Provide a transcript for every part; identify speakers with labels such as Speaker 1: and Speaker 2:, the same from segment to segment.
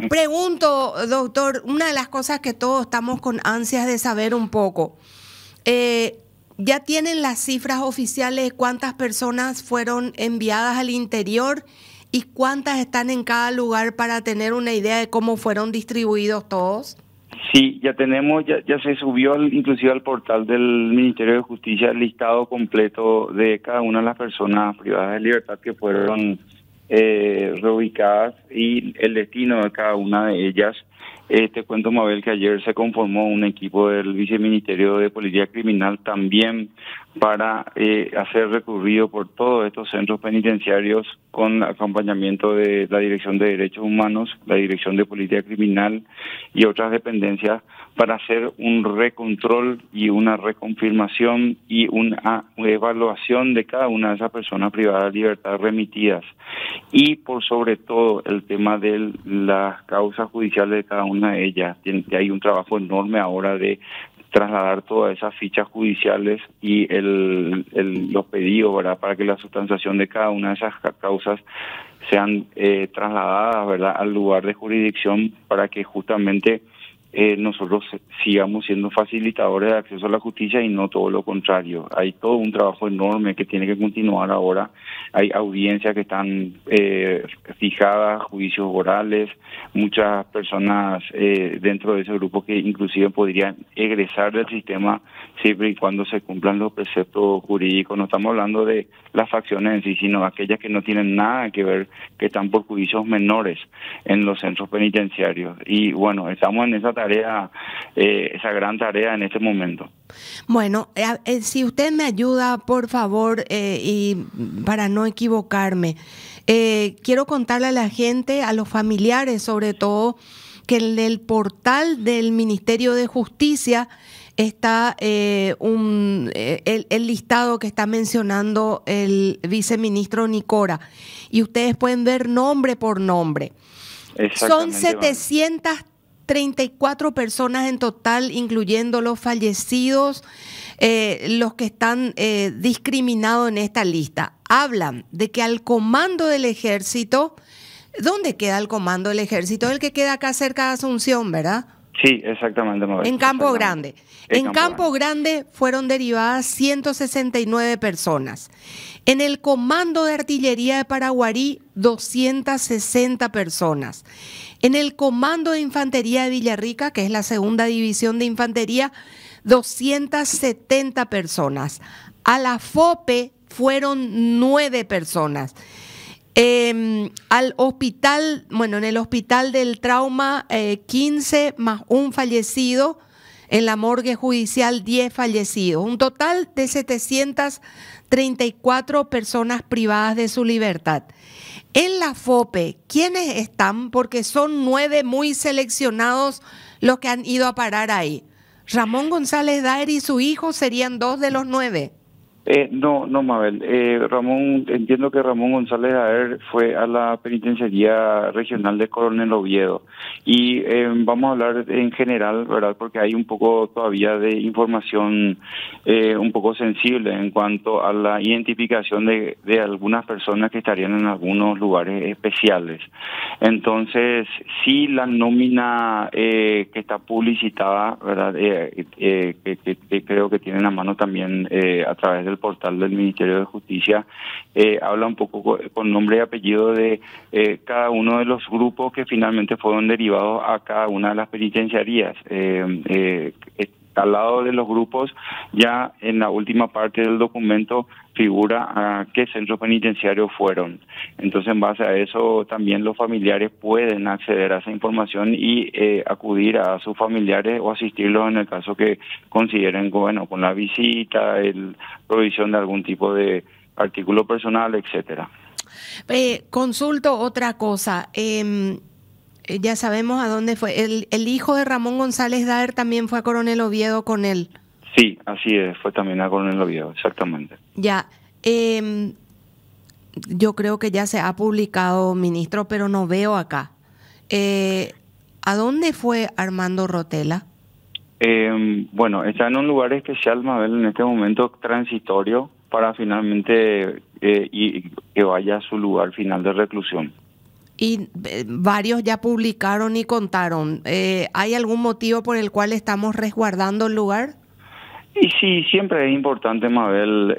Speaker 1: Pregunto, doctor, una de las cosas que todos estamos con ansias de saber un poco, eh, ¿ya tienen las cifras oficiales de cuántas personas fueron enviadas al interior y cuántas están en cada lugar para tener una idea de cómo fueron distribuidos todos?
Speaker 2: Sí, ya tenemos, ya se subió inclusive al portal del Ministerio de Justicia el listado completo de cada una de las personas privadas de libertad que fueron reubicadas y el destino de cada una de ellas. Te cuento, Mabel, que ayer se conformó un equipo del Viceministerio de Policía Criminal también para hacer recorrido por todos estos centros penitenciarios con acompañamiento de la Dirección de Derechos Humanos, la Dirección de Policía Criminal y otras dependencias para hacer un recontrol y una reconfirmación y una evaluación de cada una de esas personas privadas de libertad remitidas. Y por sobre todo el tema de las causas judiciales de cada una de ellas. Hay un trabajo enorme ahora de trasladar todas esas fichas judiciales y los pedidos, ¿verdad?, para que la sustanciación de cada una de esas causas sean trasladadas, ¿verdad?, al lugar de jurisdicción para que justamente nosotros sigamos siendo facilitadores de acceso a la justicia y no todo lo contrario. Hay todo un trabajo enorme que tiene que continuar ahora. Hay audiencias que están fijadas, juicios orales, muchas personas dentro de ese grupo que inclusive podrían egresar del sistema siempre y cuando se cumplan los preceptos jurídicos. No estamos hablando de las facciones en sí, sino aquellas que no tienen nada que ver, que están por juicios menores en los centros penitenciarios. Y bueno, estamos en esa tarea, esa gran tarea en este momento.
Speaker 1: Bueno, si usted me ayuda, por favor, y para no equivocarme, quiero contarle a la gente, a los familiares sobre todo, que en el portal del Ministerio de Justicia está el listado que está mencionando el viceministro Nicora, y ustedes pueden ver nombre por nombre. Son 734 personas en total, incluyendo los fallecidos, los que están discriminados en esta lista. Hablan de que al comando del ejército, ¿dónde queda el comando del ejército? El que queda acá cerca de Asunción, ¿verdad?
Speaker 2: Sí, exactamente, Mabel.
Speaker 1: En Campo Grande. En Campo Grande fueron derivadas 169 personas. En el Comando de Artillería de Paraguarí, 260 personas. En el Comando de Infantería de Villarrica, que es la segunda división de Infantería, 270 personas. A la FOPE fueron 9 personas. Al hospital, bueno, en el Hospital del Trauma, 15 más un fallecido. En la morgue judicial, 10 fallecidos. Un total de 734 personas privadas de su libertad. En la FOPE, ¿quiénes están? Porque son 9 muy seleccionados los que han ido a parar ahí. Ramón González Daer y su hijo serían 2 de los 9.
Speaker 2: No, Mabel. Entiendo que Ramón González Daer fue a la penitenciaría regional de Coronel Oviedo. Y vamos a hablar en general, ¿verdad? Porque hay un poco todavía de información un poco sensible en cuanto a la identificación de algunas personas que estarían en algunos lugares especiales. Entonces, sí, la nómina que está publicitada, ¿verdad? Que creo que tienen a mano también a través del portal del Ministerio de Justicia, habla un poco con nombre y apellido de cada uno de los grupos que finalmente fueron derivados a cada una de las penitenciarías. Al lado de los grupos, ya en la última parte del documento figura a qué centro penitenciario fueron. Entonces, en base a eso, también los familiares pueden acceder a esa información y acudir a sus familiares o asistirlos en el caso que consideren, bueno, con la visita, provisión de algún tipo de artículo personal, etcétera.
Speaker 1: Consulto otra cosa. Ya sabemos a dónde fue. El hijo de Ramón González Daer también fue a Coronel Oviedo con él.
Speaker 2: Sí, así es, fue también a Coronel Oviedo, exactamente.
Speaker 1: Ya, yo creo que ya se ha publicado, ministro, pero no veo acá. ¿A dónde fue Armando Rotela?
Speaker 2: Bueno, está en un lugar especial, Mabel, en este momento transitorio, para finalmente y que vaya a su lugar final de reclusión.
Speaker 1: Y varios ya publicaron y contaron. ¿Hay algún motivo por el cual estamos resguardando el lugar?
Speaker 2: Y sí, siempre es importante, Mabel,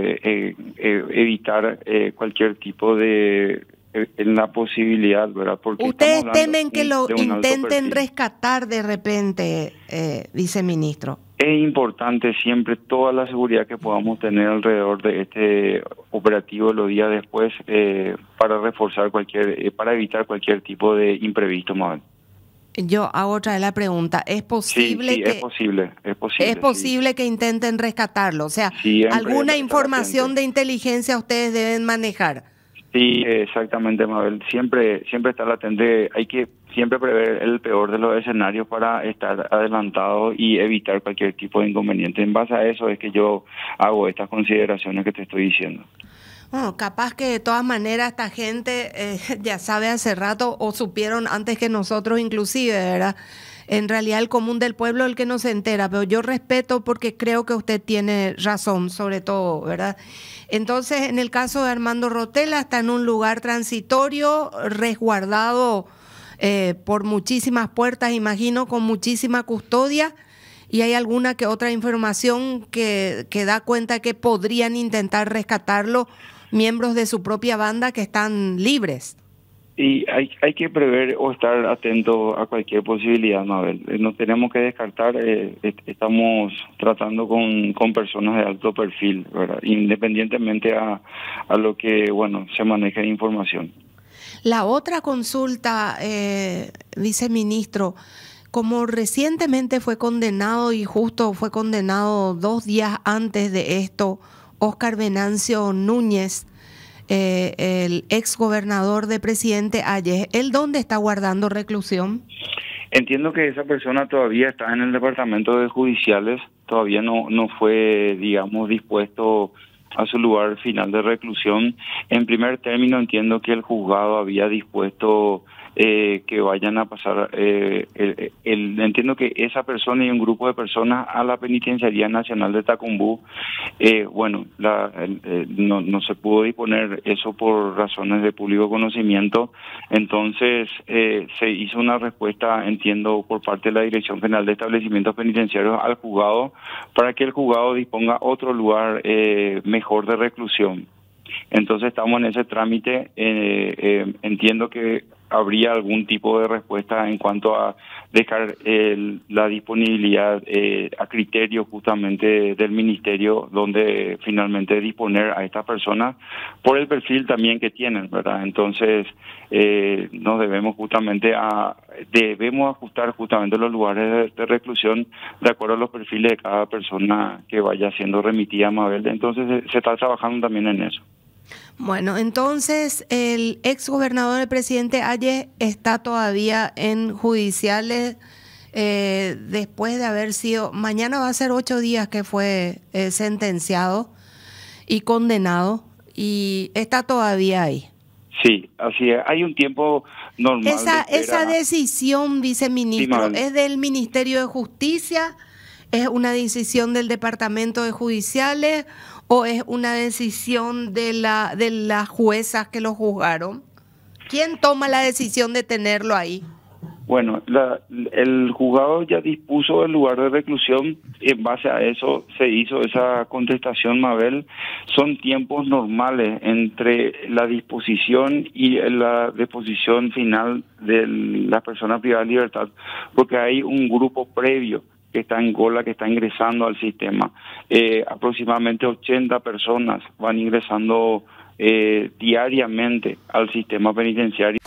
Speaker 2: evitar cualquier tipo de en la posibilidad, ¿verdad? Porque
Speaker 1: ¿Ustedes temen que lo
Speaker 2: de un alto
Speaker 1: intenten
Speaker 2: perfil.
Speaker 1: rescatar de repente, viceministro?
Speaker 2: Es importante siempre toda la seguridad que podamos tener alrededor de este operativo los días después para reforzar para evitar cualquier tipo de imprevisto, Mabel.
Speaker 1: Yo hago otra vez la pregunta. ¿Es posible
Speaker 2: Sí,
Speaker 1: que
Speaker 2: es posible, sí.
Speaker 1: que intenten rescatarlo? O sea,
Speaker 2: Siempre
Speaker 1: ¿alguna
Speaker 2: estar
Speaker 1: información
Speaker 2: latente.
Speaker 1: de inteligencia ustedes deben manejar?
Speaker 2: Sí, exactamente, Mabel. Siempre está latente. Hay que siempre prever el peor de los escenarios para estar adelantado y evitar cualquier tipo de inconveniente. En base a eso es que yo hago estas consideraciones que te estoy diciendo.
Speaker 1: Bueno, capaz que de todas maneras esta gente ya sabe hace rato o supieron antes que nosotros inclusive, ¿verdad? En realidad el común del pueblo es el que no se entera, pero yo respeto porque creo que usted tiene razón sobre todo, ¿verdad? Entonces, en el caso de Armando Rotella, está en un lugar transitorio, resguardado por muchísimas puertas, imagino, con muchísima custodia, y hay alguna que otra información que da cuenta que podrían intentar rescatarlo miembros de su propia banda que están libres.
Speaker 2: Y hay que prever o estar atento a cualquier posibilidad, Mabel. No tenemos que descartar, estamos tratando con personas de alto perfil, ¿verdad? Independientemente a lo que, bueno, se maneje de información.
Speaker 1: La otra consulta, viceministro, como recientemente fue condenado y justo fue condenado 2 días antes de esto, Óscar Venancio Núñez, el ex gobernador de Presidente Ayes, ¿él dónde está guardando reclusión?
Speaker 2: Entiendo que esa persona todavía está en el departamento de judiciales, todavía no fue, digamos, dispuesto a su lugar final de reclusión. En primer término, entiendo que el juzgado había dispuesto que vayan a pasar, entiendo que esa persona y un grupo de personas a la Penitenciaría Nacional de Tacumbú. Bueno, no se pudo disponer eso por razones de público conocimiento, entonces se hizo una respuesta, entiendo, por parte de la Dirección General de Establecimientos Penitenciarios al juzgado para que el juzgado disponga otro lugar mejor de reclusión. Entonces estamos en ese trámite, entiendo que habría algún tipo de respuesta en cuanto a dejar la disponibilidad a criterio justamente del ministerio, donde finalmente disponer a estas personas por el perfil también que tienen, ¿verdad? Entonces nos debemos ajustar justamente los lugares de reclusión de acuerdo a los perfiles de cada persona que vaya siendo remitida a Mabel. Entonces se está trabajando también en eso.
Speaker 1: Bueno, entonces el ex gobernador del presidente Ayes está todavía en judiciales después de haber sido, mañana va a ser 8 días que fue sentenciado y condenado y está todavía ahí.
Speaker 2: Sí, así es. Hay un tiempo normal.
Speaker 1: Esa decisión, viceministro,
Speaker 2: sí,
Speaker 1: ¿es del Ministerio de Justicia? ¿Es una decisión del Departamento de Judiciales o es una decisión de las juezas que lo juzgaron? ¿Quién toma la decisión de tenerlo ahí?
Speaker 2: Bueno, el juzgado ya dispuso del lugar de reclusión, en base a eso se hizo esa contestación, Mabel. Son tiempos normales entre la disposición y la disposición final de las personas privadas de libertad, porque hay un grupo previo que está en cola, que está ingresando al sistema. Aproximadamente 80 personas van ingresando diariamente al sistema penitenciario.